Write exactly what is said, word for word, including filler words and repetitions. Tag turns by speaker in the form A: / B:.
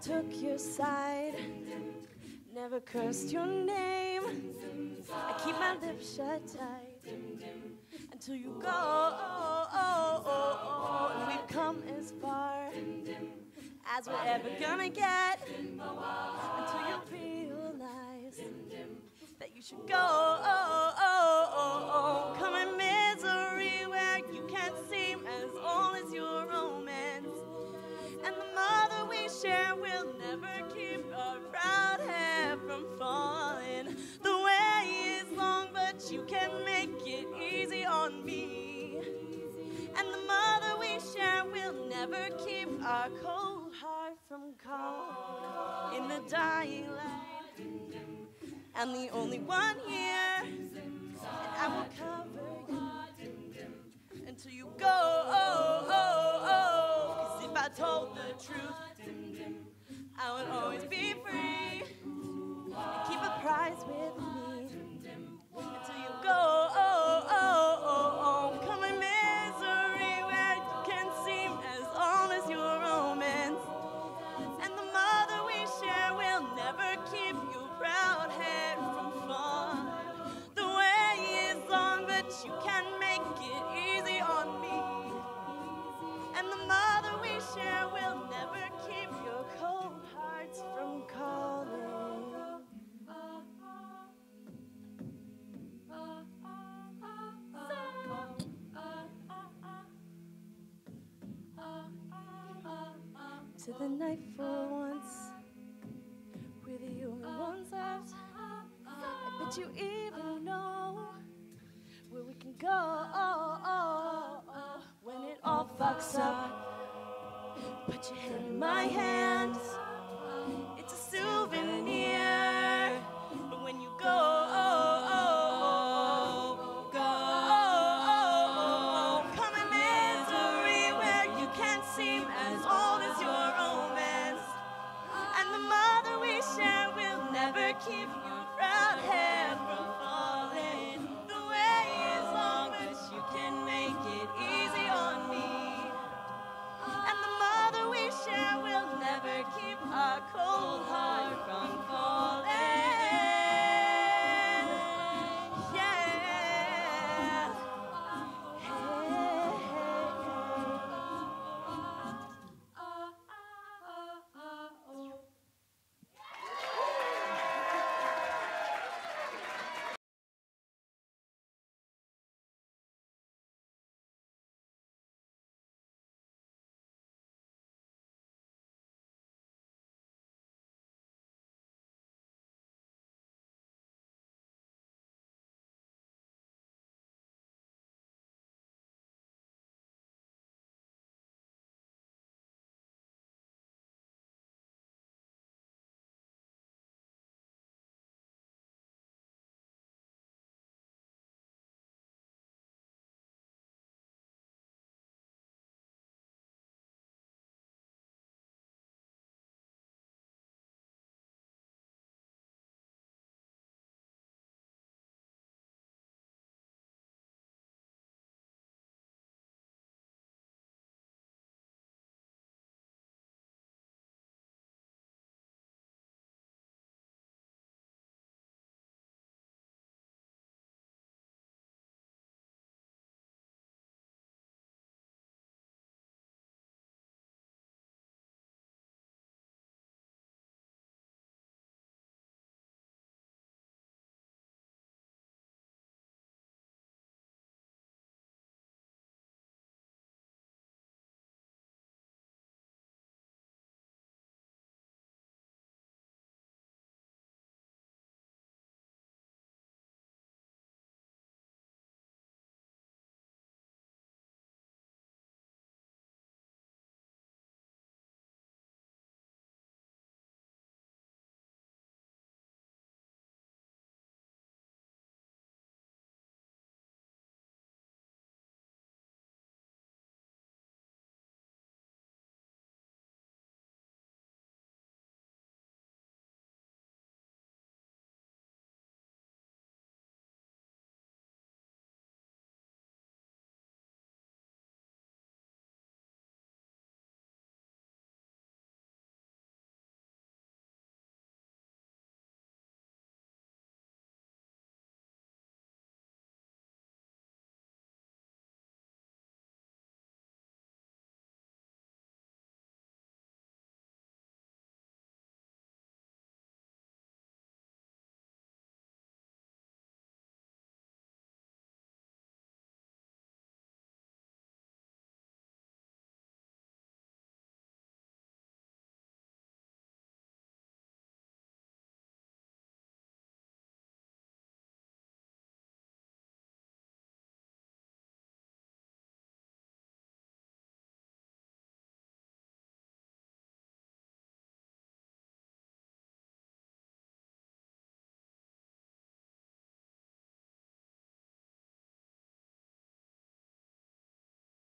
A: took your side, never cursed your name. I keep my lips shut tight until you go. Oh, oh, oh, oh. And we've come as far as we're ever gonna get, until you realize that you should go. Oh, oh, oh, oh. Come in misery where you can't seem as old as your romance. And the mother we share will never keep our proud hair from falling. The way is long, but you can make it easy on me. And the mother we share will never keep our cold heart from calm in the dying light. I'm the only one here, and I will cover you until you go. Oh, oh, oh. 'Cause if I told the truth, I would always be free and keep a prize with me until you go. Oh, oh, oh, oh. Come in misery where you can seem as old as your romance. And the mother we share will never keep your proud head from falling. The way is long, but you can make it easy on me. And the mother we share will never keep your cold hearts from calling. To the night for once, we're the only ones left. I bet you even know where we can go when it all fucks up. Put your head in my hands.